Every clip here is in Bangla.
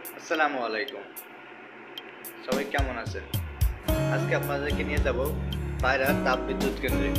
আসসালামু আলাইকুম। সবাই কেমন আছেন? আজকে আপনাদেরকে নিয়ে যাব পায়রা তাপবিদ্যুৎ কেন্দ্রে।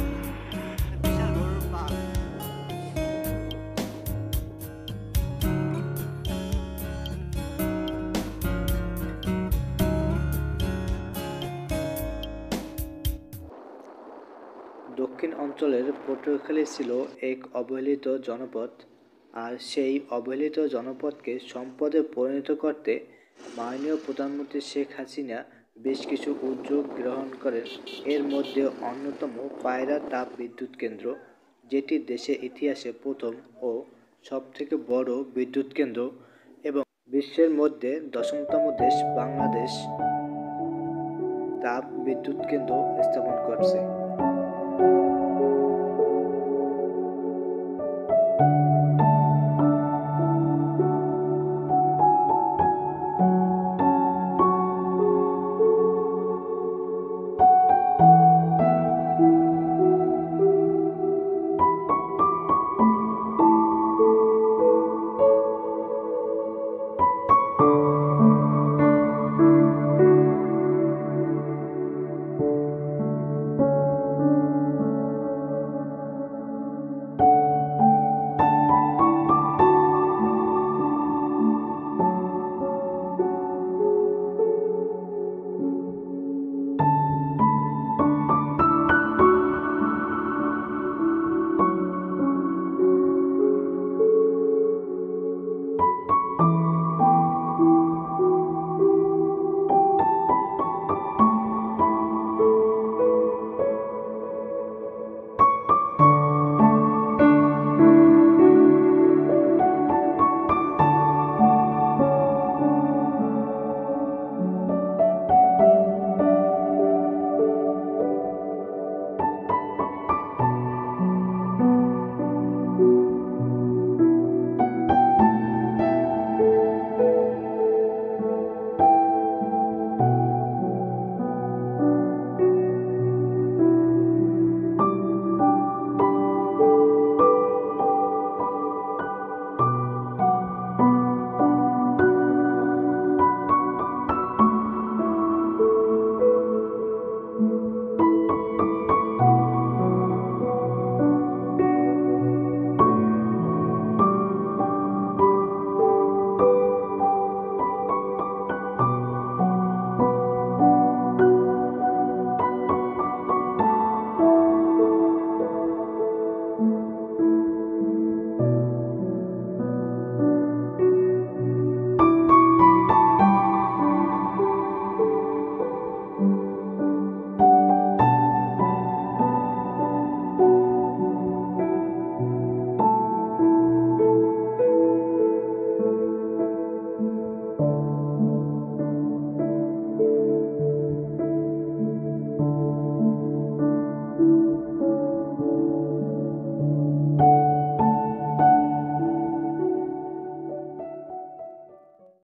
দক্ষিণ অঞ্চলের পটুয়াখালী ছিল এক অবহেলিত জনপদ, আর সেই অবহেলিত জনপদকে সম্পদে পরিণত করতে মাননীয় প্রধানমন্ত্রী শেখ হাসিনা বেশ কিছু উদ্যোগ গ্রহণ করেন। এর মধ্যে অন্যতম পায়রা তাপবিদ্যুৎ কেন্দ্র, যেটি দেশের ইতিহাসে প্রথম ও সবথেকে বড় বিদ্যুৎ কেন্দ্র এবং বিশ্বের মধ্যে 10তম দেশ বাংলাদেশ তাপ বিদ্যুৎ কেন্দ্র স্থাপন করছে।